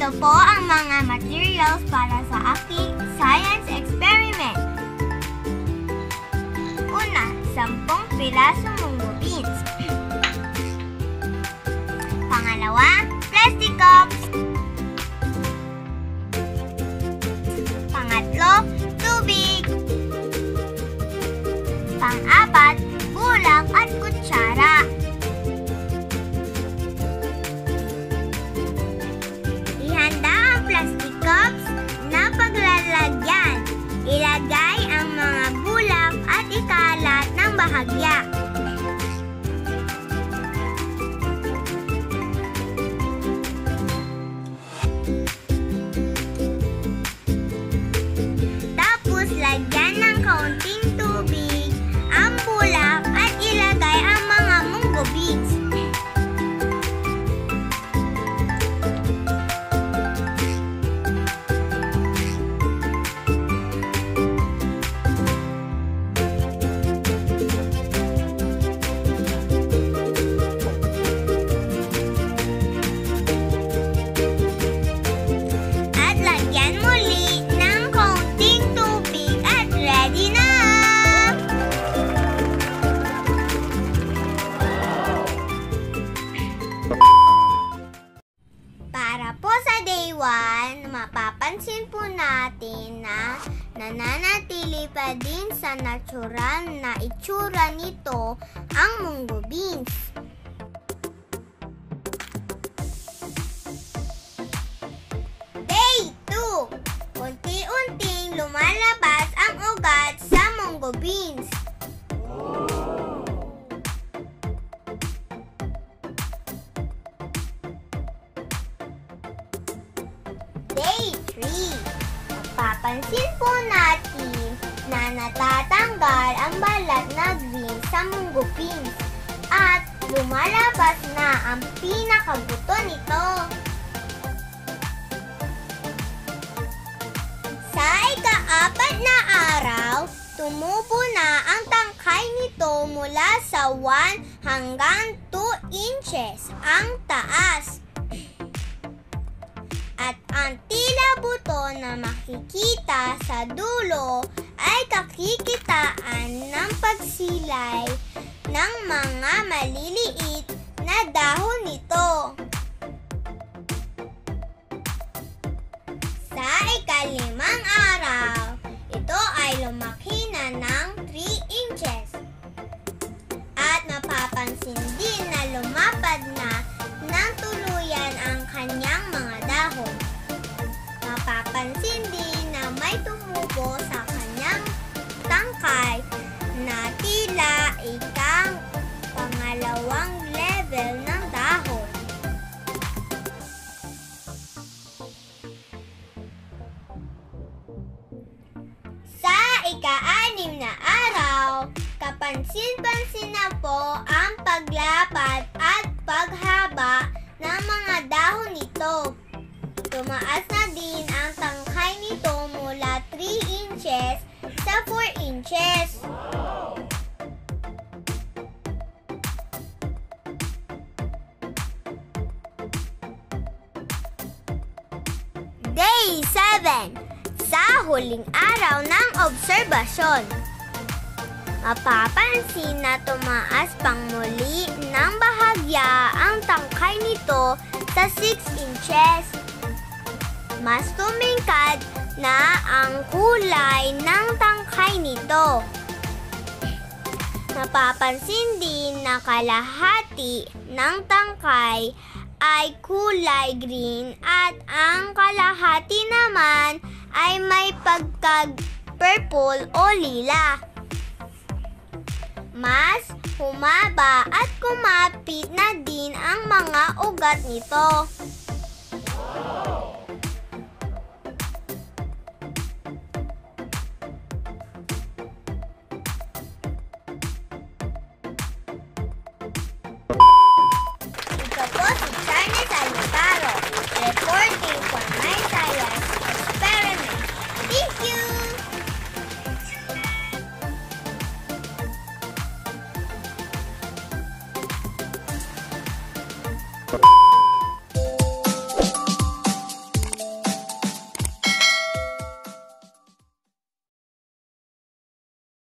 Ito po ang mga materials para sa aking science experiment. Una, 10 pirasong munggo beans. Pangalawa, plastic cups. Pangatlo, tubig. Pang-apat, bulak at kutsara. Ihanda ang plastic cups na paglalagyan. Ilagay ang mga bulak at ikalat ng bahagya. Tapos lagyan ng kaunting tubig ang bulak at ilagay ang mga munggo beans. At lagyan muli ng kaunting tubig at ready na! Para po sa day 1, mapapansin po natin na nananatili pa din sa natural na itsura nito ang munggo beans. Day 2, unti-unting lumalabas ang ugat sa munggo beans. Day 3, mapapansin po natin na natatanggal ang balat na green sa munggo beans at lumalabas na ang pinakabuto nito. Sa ika-4 na araw, tumubo na ang tangkay nito mula sa 1 hanggang 2 inches ang taas. At ang tila buto na makikita sa dulo ay kakikitaan ng pagsilay ng mga maliliit na dahon nito. Sa ika-5 araw, ito ay lumaki na ng 3 inches. At mapapansin din na lumapad na ng tuluyan ang kanyang mga dahon. Mapapansin din na may tumubo sa kanyang tangkay na tila ikang pangalawang level ng dahon. Sa ika-6 na araw, kapansin-pansin na po ang paglapad at paghaba ng mga dahon nito. Tumaas na din ang tangkay nito mula 3 inches sa 4 inches. Day 7, sa huling araw ng obserbasyon. Mapapansin na tumaas pang muli ng bahagya ang tangkay nito sa 6 inches. Mas tumingkad na ang kulay ng tangkay nito. Napapansin din na kalahati ng tangkay ay kulay green at ang kalahati naman ay may pagka-purple o lila. Mas humaba at kumapit na din ang mga ugat nito. Ito po si Charles Alutaro, reporting for my science experiment. Thank you! You